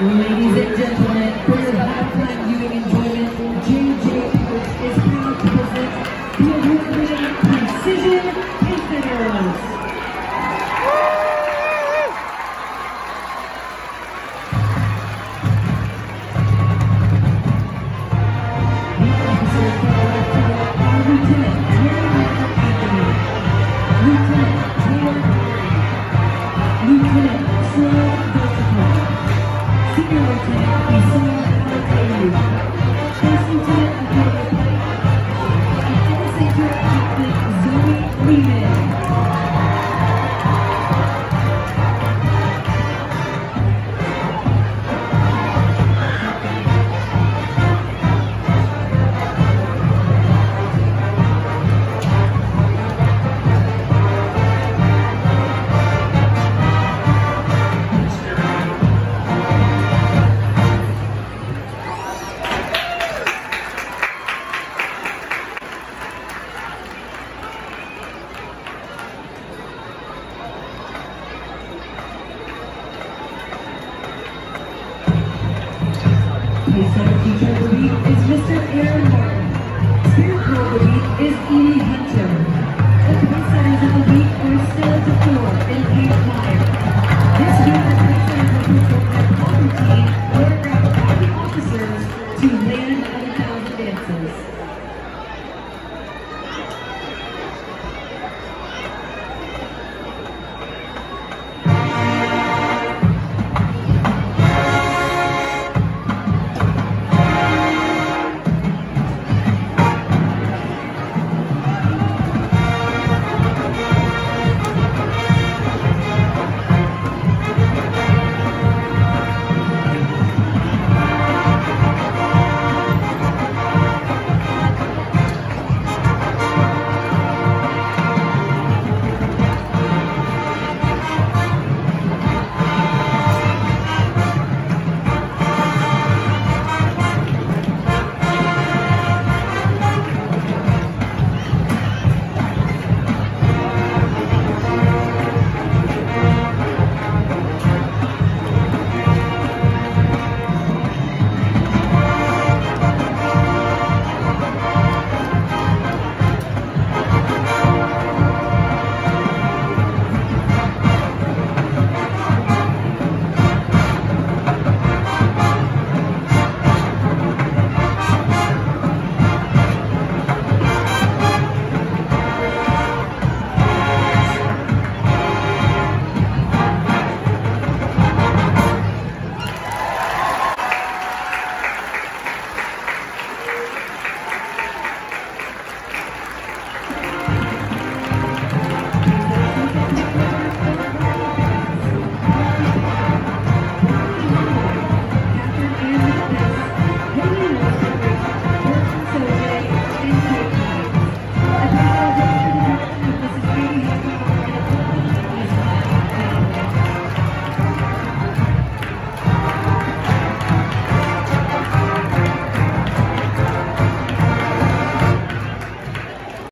Ladies and gentlemen, for your halftime viewing enjoyment, JJ Coach is proud to present the award-winning Precision Infinitors. The officers that are left today are Lieutenant Jeremiah Anthony, Lieutenant Taylor Curry, Lieutenant Troy Dosico, Senior Lieutenant Isaiah Al-Tayyib, First Lieutenant Amelia Pike, and Alexander Captain Zoe Lehman. Pace Center Teacher of the Week is Mr. Aaron Martin. Spirit Girl of the Week is Edie Hunter.